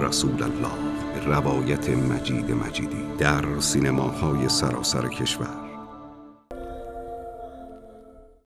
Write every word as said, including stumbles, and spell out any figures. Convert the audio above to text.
رسول الله، روایت مجید مجیدی، در سینماهای سراسر کشور.